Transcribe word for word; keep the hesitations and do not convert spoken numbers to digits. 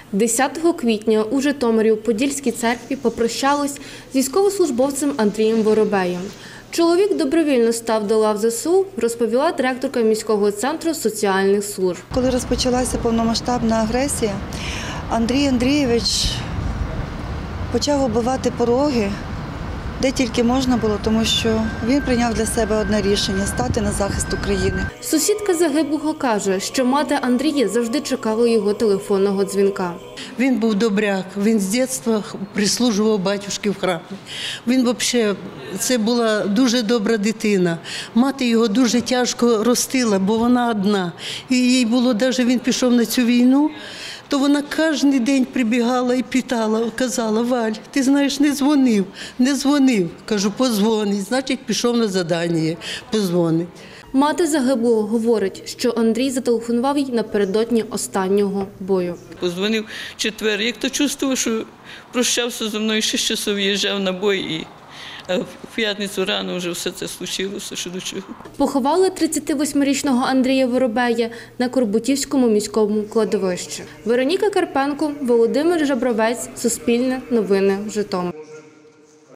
десятого квітня у Житомирі у Подільській церкві попрощались з військовослужбовцем Андрієм Воробеєм. Чоловік добровільно став до лав ЗСУ, розповіла директорка міського центру соціальних служб. Коли розпочалася повномасштабна агресія, Андрій Андрійович почав оббивати пороги, де тільки можна було, тому що він прийняв для себе одне рішення – стати на захист України. Сусідка загиблого каже, що мати Андрія завжди чекала його телефонного дзвінка. Він був добряк, він з дитинства прислужував батюшки в храмі. Він взагалі, це була дуже добра дитина. Мати його дуже тяжко ростила, бо вона одна. І їй було, навіть він пішов на цю війну, то вона кожен день прибігала і питала, казала: Валь, ти знаєш, не дзвонив, не дзвонив. Кажу, позвонить, значить пішов на завдання, позвонить. Мати загиблого говорить, що Андрій зателефонував їй напередодні останнього бою. Позвонив в четвер, як то чувствував, що прощався зі мною, шість часов їжджав на бой, і в п'ятницю рано вже все це случилося, що до чого. Поховали тридцятивосьмирічного Андрія Воробея на Корбутівському міському кладовищі. Вероніка Карпенко, Володимир Жабровець, Суспільне новини, Житомир.